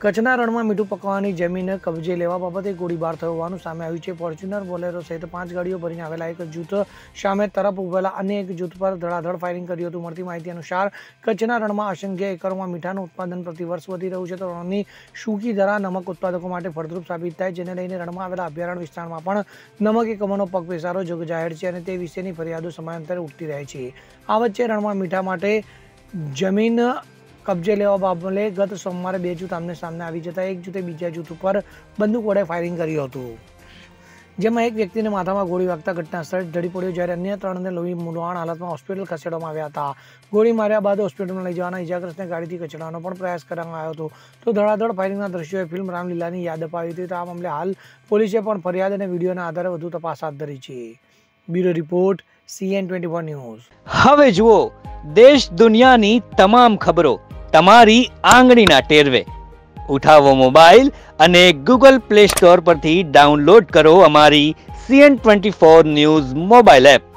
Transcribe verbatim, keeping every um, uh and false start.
કચ્છના રણમાં મીઠું પકવવાની જમીન કબજે લેવા બાબતે ગોળીબાર થયો હોવાનું સામે આવ્યું છે। ફોર્ચ્યુનર બોલેરો સહિત પાંચ ગાડીઓ ભરીને આવેલા એક જૂથ સામે તરફ ઉભેલા અન્ય એક જૂથ પર ધડાધડ ફાયરિંગ કર્યું હતું। મળતી માહિતી અનુસાર કચ્છના રણમાં અસંખ્ય એકરોમાં મીઠાનું ઉત્પાદન પ્રતિવર્ષ વધી રહ્યું છે, તો રણની સૂકી ધરા નમક ઉત્પાદકો માટે ફળદ્રુપ સાબિત થાય, જેને લઈને રણમાં આવેલા અભયારણ્ય વિસ્તારમાં પણ નમક એકમોનો પગપેસારો જગજાહેર છે અને તે વિશેની ફરિયાદો સમયાંતરે ઉઠતી રહે છે। આ વચ્ચે રણમાં મીઠા માટે જમીન કબજે લેવા બાબતે ગત સોમવારે બે જૂથ આમને સામને આવી જતા એક જૂથે બીજા જૂથ ઉપર બંદૂક વડે ફાયરિંગ કર્યું હતું, જેમાં એક વ્યક્તિને માથામાં ગોળી વાગતા ઘટના સ્થળે ઢળી પડ્યો, જ્યારે અન્ય ત્રણને લોહી મુલાણ હાલતમાં હોસ્પિટલ ખસેડવામાં આવ્યા હતા। ગોળી માર્યા બાદ હોસ્પિટલમાં લઈ જવાના ઇજાગ્રસ્તને ગાડીથી ખસેડવાનો પણ પ્રયાસ કરવામાં આવ્યો હતો, તો ધડાધડ ફાયરિંગના દ્રશ્યોએ ફિલ્મ રામલીલાની યાદ અપાવી હતી। તો આ મામલે હાલ પોલીસે પણ ફરિયાદ અને વિડીયોના આધારે વધુ તપાસ હાથ ધરી છે। Bureau report CN twenty four news. હવે જુઓ દેશ દુનિયાની તમામ ખબરો તમારી આંગળીના ટેરવે। ઉઠાવો મોબાઈલ અને ગૂગલ પ્લે સ્ટોર પરથી ડાઉનલોડ કરો અમારી CN twenty four news mobile app.